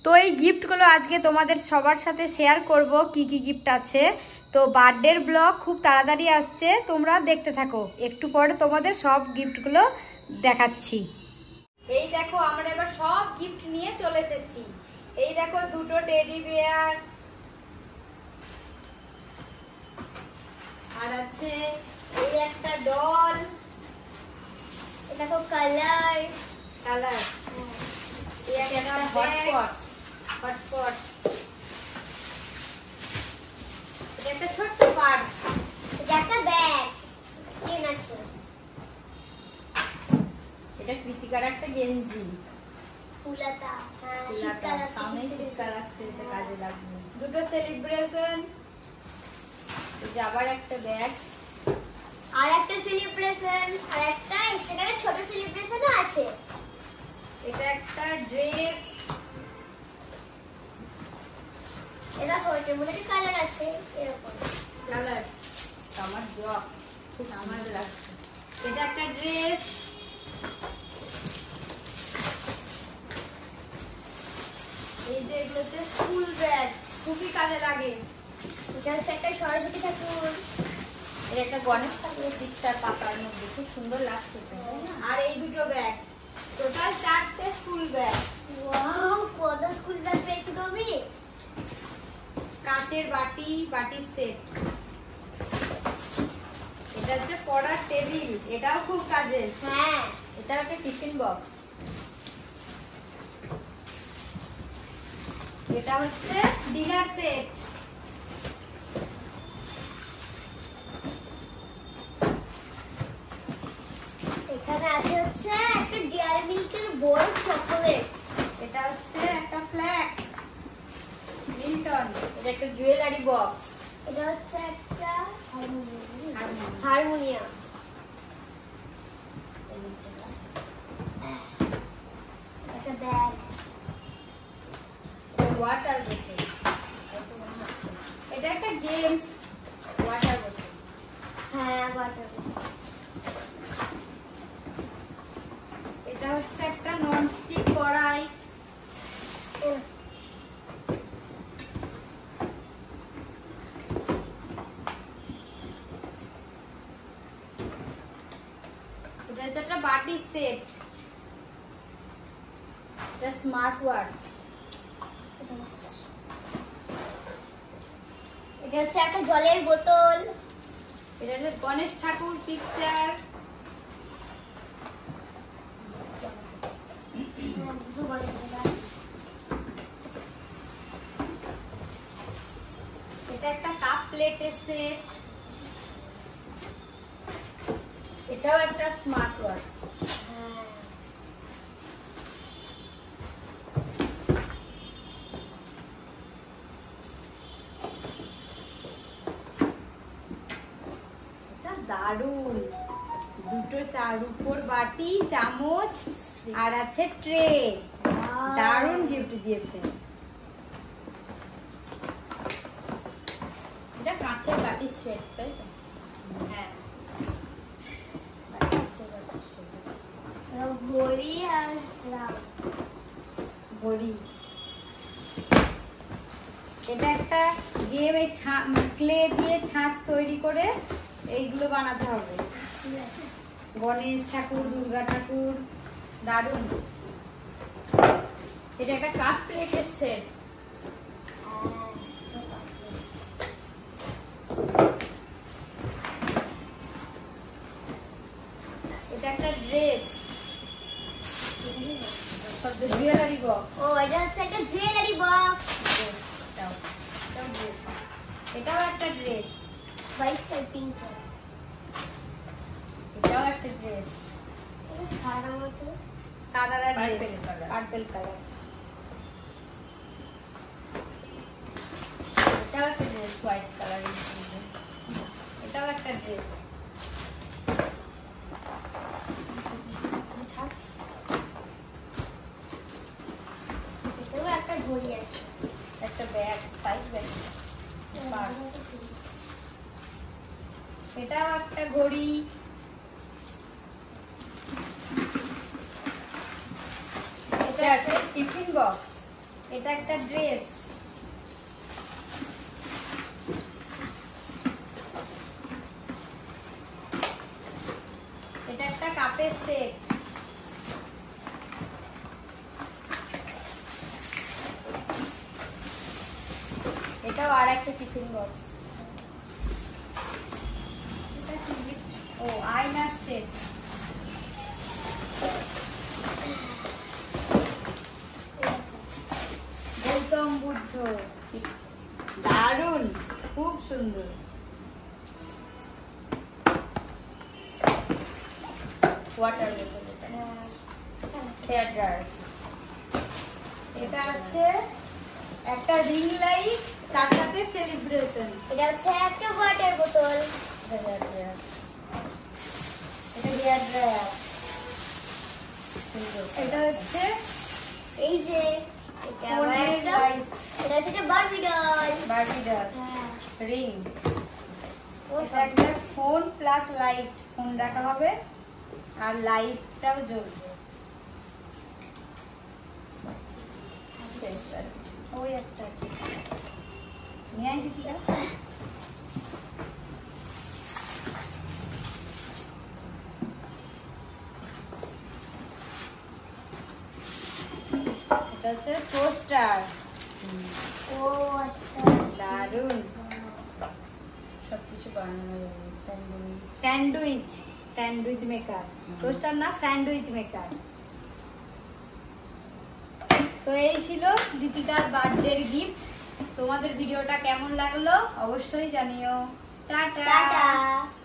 তো এই গিফটগুলো আজকে তোমাদের সবার সাথে শেয়ার করব কি কি গিফট আছে। তো বার্থডের ব্লগ খুব তাড়াতাড়ি আসছে, তোমরা দেখতে থাকো, একটু পরে তোমাদের সব গিফটগুলো দেখাচ্ছি। এই দেখো আমরা এবার সব গিফট নিয়ে চলে এসেছি। এই দেখো দুটো টেডি বিয়ার, আর আছে এই একটা ডল, এটা দেখো কালার এই একটা হটপট, এটা একটা ছোট্ট পার্স, এটা একটা ব্যাগ, চেন আছে, এটা কৃতিকার একটা গেঞ্জি, ফুলাতা, সামনে শীতকাল আসছে, এটা কাজে লাগবে। দুটো সেলিব্রেশন, এই যে আবার একটা ব্যাগ, আর একটা সেলিব্রেশন, আর একটা সেখানে ছোট সেলিব্রেশনও আছে। এটা একটা ড্রেস, এটা ছোটের মধ্যে কালার আছে, এরকম কালার আমার জব খুব সুন্দর লাগছে। এটা একটা ড্রেস, এই যে এগুলো হচ্ছে স্কুল ব্যাগ, খুবই কাজে লাগে। এটা হচ্ছে একটা সরস্বতী ঠাকুর, এর একটা গণেশ ঠাকুরের পিকচার পাতার মধ্যে, খুব সুন্দর লাগছে। আর এই দুটো ব্যাগ, টোটাল 4টে স্কুল ব্যাগ। ওয়াও, কত স্কুল ব্যাগ পেয়েছি তুমি। কাঁচের বাটির সেট, এটা হচ্ছে পড়ার টেবিল, এটাও খুব কাজের। হ্যাঁ, এটা একটা টিফিন বক্স, এটা হচ্ছে ডিনার সেট, এখানে আছে হচ্ছে একটা ডেয়ারি মিল্কের বড় চকোলেট, এটা হচ্ছে একটা ফ্ল্যাক্স মিল্টন, এটা একটা জুয়েলারি বক্স, এটা হচ্ছে একটা হারমোনিয়াম, একটা ব্যাগ, ওয়াটার বোতল, এটা একটা গেমস ওয়াটার বোতল, হ্যাঁ ওয়াটার, এটা হচ্ছে একটা ননস্টিক কড়াই, এটা হচ্ছে একটা বাটি সেট, এটা স্মার্ট ওয়াচ, এটা হচ্ছে একটা জলের বোতল, এটা হচ্ছে গণেশ ঠাকুর পিকচার, এটা একটা কাপ প্লেটের সেট, এটাও একটা স্মার্ট ওয়াচ, এটা দারুন, দুটো রূপোর বাটি, চামচ, আর আছে ট্রে, দারুন গিফট দিয়েছে। এটা কাঁচের বাটির সেট, তাই তো? হ্যাঁ, কাঁচের বাটির সেট, ঘড়ি আর ঘড়ি, এটা একটা গেম, এই ক্লে দিয়ে ছাঁচ তৈরি করে এইগুলো বানাতে হবে, গণেশ ঠাকুর, দুর্গা ঠাকুর, দারুন। এটা একটা কাপ প্লেটের সেট, এটা একটা ড্রেস, জুয়েলারি বক্স, ও এটা হচ্ছে একটা জুয়েলারি বক্স, এটাও একটা ড্রেস, হোয়াইট আর পিঙ্ক, এটাও একটা ড্রেস, সাদা মতো, সাদা আর পার্পল কালার, এটাও একটা ড্রেস হোয়াইট কালার, এটাও একটা ড্রেস, এটাও একটা ঘড়ি আছে, একটা ব্যাগ, সাইড ব্যাগ, এটাও একটা ঘড়ি, এটা আছে টিফিন বক্স, এটা একটা ড্রেস, এটা একটা কাপের সেট, এটাও আর একটা টিফিন বক্স। এটা কি gift? ও আয়নার সেট, গৌতম বুদ্ধ, দারুন, খুব সুন্দর। ওয়াটার বোতল, এটা হেয়ার ড্রায়ার। এটা আছে একটা রিং লাইট, তার সাথে সেলিব্রেশন। এটা হচ্ছে একটা ওয়াটার বোতল, হেয়ার ড্রায়ার। এটা হেয়ার ড্রায়ার। এটা হচ্ছে এই যে এটা আবার ফোনের একটা, লাইট, এটা হচ্ছে একটা বারবি ডল। বারবি ডল, হ্যাঁ, রিং। ও এটা একটা ফোন প্লাস লাইট, ফোন রাখা হবে আর লাইটটাও জ্বলবে। শেষ আর কিছু। ওই একটা আছে, নিয়ে আয় দিদিরা। এটা হচ্ছে টোস্টার, ও আচ্ছা, দারুন। সবকিছু বানানো যাবে। Sandwich, sandwich, sandwich maker, toaster না স্যান্ডউইচ মেকার। তো এই ছিল দীপিকার বার্থডের গিফট। তোমাদের ভিডিওটা কেমন লাগলো অবশ্যই জানিও। টাটা। টাটা।